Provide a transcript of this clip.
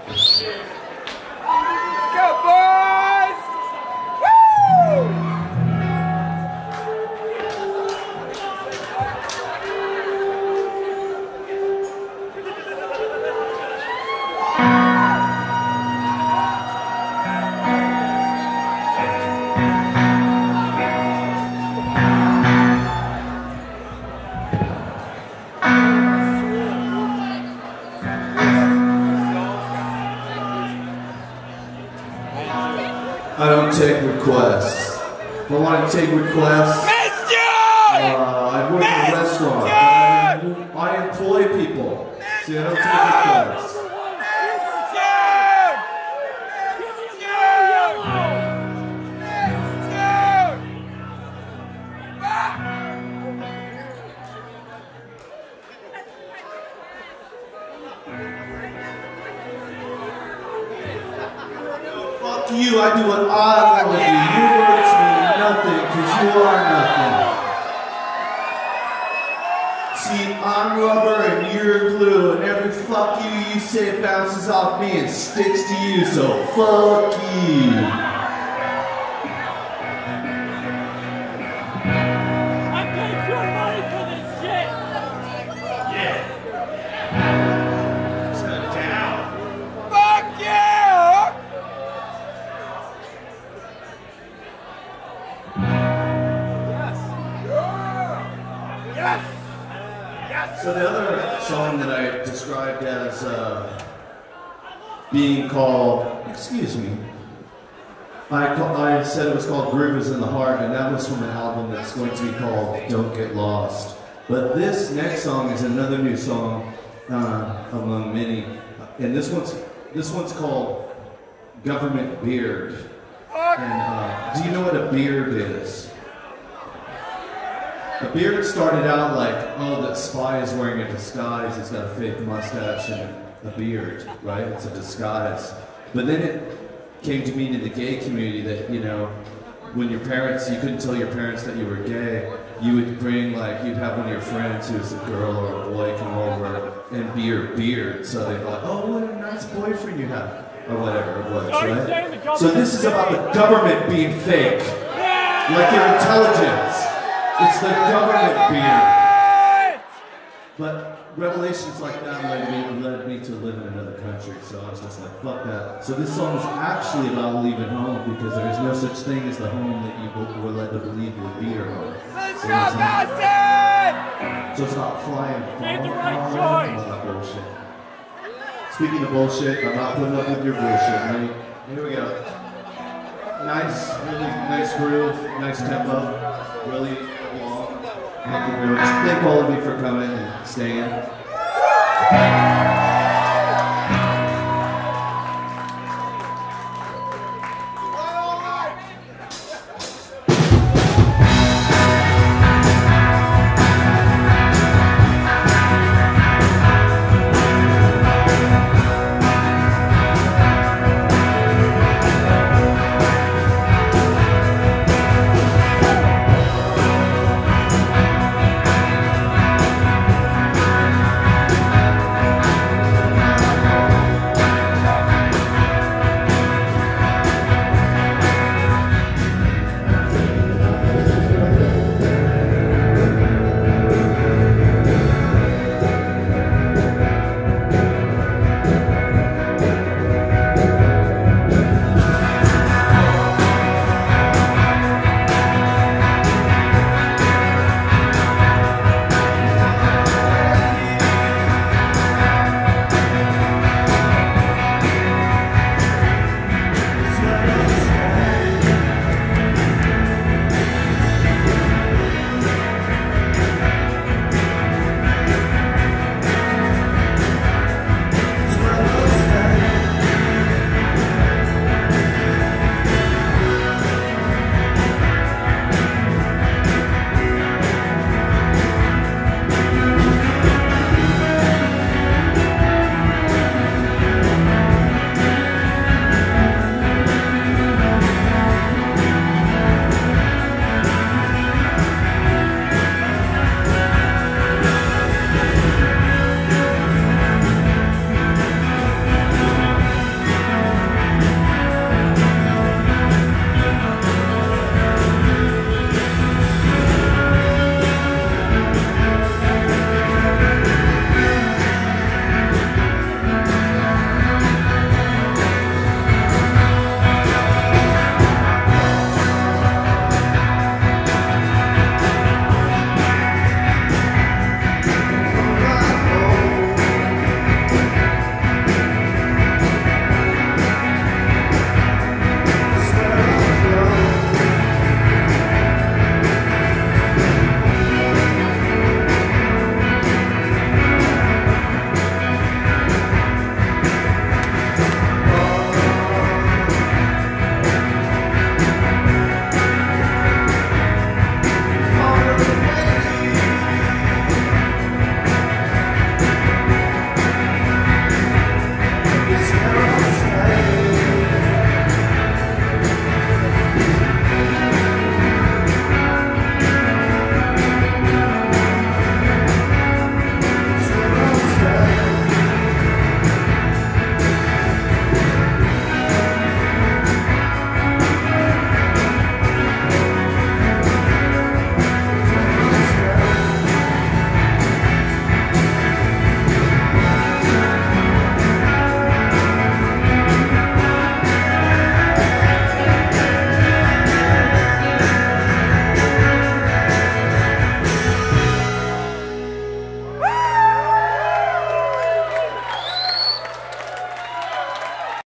I don't take requests. If I want to take requests, I work in a restaurant. I employ people. See, I don't take requests. Fuck you, I do what I want to do. Your words mean nothing, because you are nothing. See, I'm rubber and you're glue, and every fuck you say bounces off me and sticks to you, so fuck you. So the other song that I described as being called, excuse me, I said it was called Groove is in the Heart, and that was from an album that's going to be called Don't Get Lost. But this next song is another new song among many, and this one's called Government Beard. And do you know what a beard is? A beard started out like, oh, that spy is wearing a disguise. He's got a fake mustache and a beard, right? It's a disguise. But then it came to mean in the gay community that, you know, when your parents, you couldn't tell your parents that you were gay, you would bring, like, you'd have one of your friends who's a girl or a boy come over and be your beard. So they'd be like, oh, what a nice boyfriend you have, or whatever it was, right? So this is about the government being fake, like your intelligence. It's the government beard. But revelations like that led me to live in another country, so I was just like, fuck that. So this song is actually about leaving home, because there is no such thing as the home that you were led to believe would be your home. So it's not flying, all that bullshit. Speaking of bullshit, I'm not putting up with your bullshit, mate. Here we go. Nice, really nice groove, nice tempo, really long. Thank you very much. Thank all of you for coming and staying.